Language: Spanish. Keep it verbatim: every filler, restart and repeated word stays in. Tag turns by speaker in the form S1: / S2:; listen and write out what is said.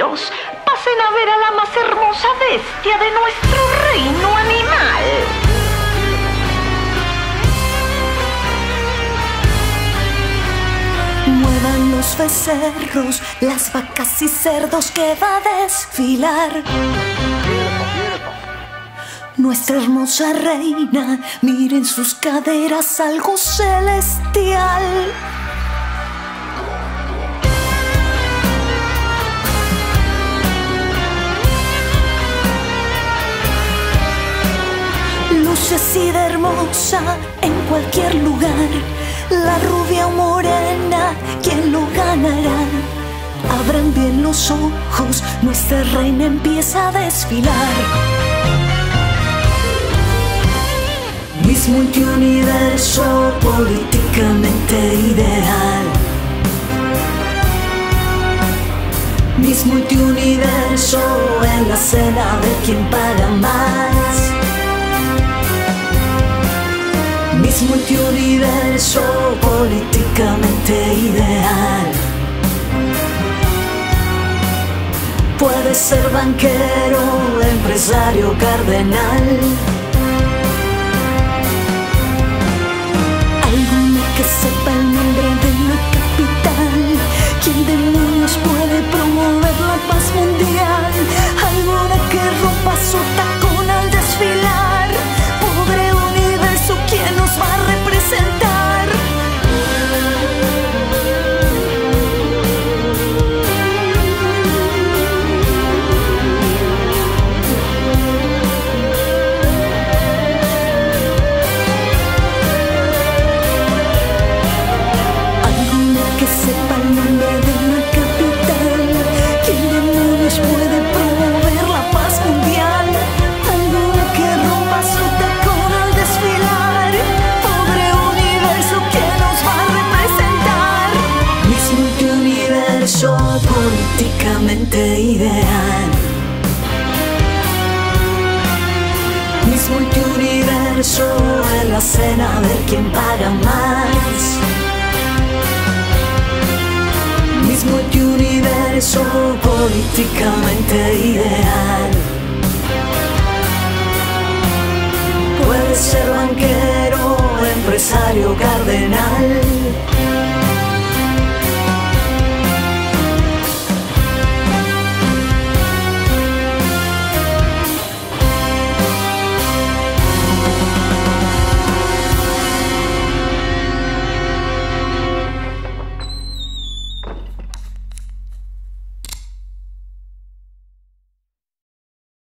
S1: caballeros, pasen a ver a la más hermosa bestia de nuestro reino animal.
S2: Muevan los becerros, las vacas y cerdos que va a desfilar. Nuestra hermosa reina, miren sus caderas, algo celestial. Luce así de hermosa en cualquier lugar. La rubia o morena, ¿quién lo ganará? Abran bien los ojos, nuestra reina empieza a desfilar. Miss Multiuniverso, políticamente ideal. Miss Multiuniverso, en la cena de quién paga más. Miss Multiuniverso, políticamente ideal. Puede ser banquero, empresario, cardenal. Alguna que sepa el nombre de la capital. ¿Quién demonios puede promover la paz mundial? Alguna que rompa su tacón al desfilar. Pobre universo, ¿quién nos va a representar? Alguna que sepa el nombre de la capital. ¿Quién demonios puede promover la paz mundial? Alguna que rompa su tacón al desfilar. Pobre universo, ¿quién nos va a representar? Miss Multiuniverso, políticamente ideal. Miss Multiuniverso, en la cena a ver quién paga más. Miss Multiuniverso, políticamente ideal. Puede ser banquero, empresario, cardenal.